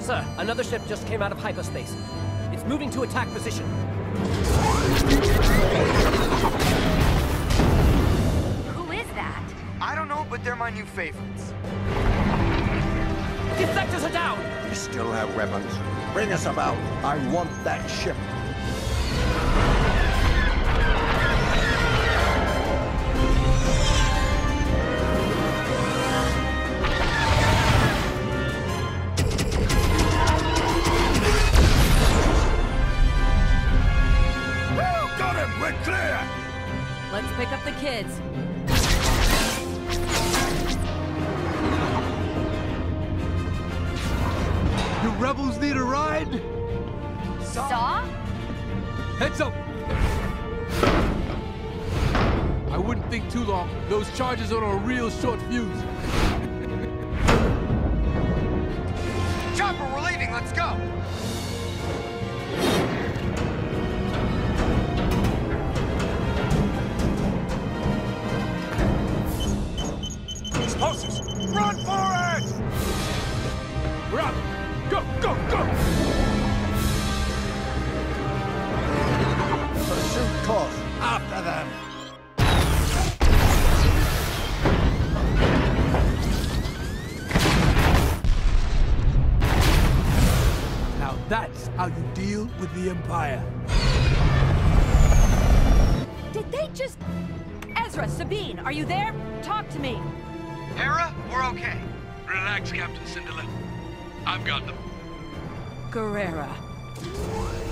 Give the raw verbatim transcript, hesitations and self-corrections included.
Sir, another ship just came out of hyperspace. It's moving to attack position. Who is that? I don't know, but they're my new favorites. Deflectors are down! We still have weapons. Bring us about. I want that ship. Got him! We're clear! Let's pick up the kids. You rebels need a ride? Saw? Heads up! I wouldn't think too long. Those charges are on a real short fuse. Chopper, we're leaving. Let's go. Explosives! Run for it! We're up! Go, go, go! Pursuit course. After them. Now that's how you deal with the Empire. Did they just... Ezra, Sabine, are you there? Talk to me. Hera, we're okay. Relax, Captain Cinderella. I've got them. Guerrera.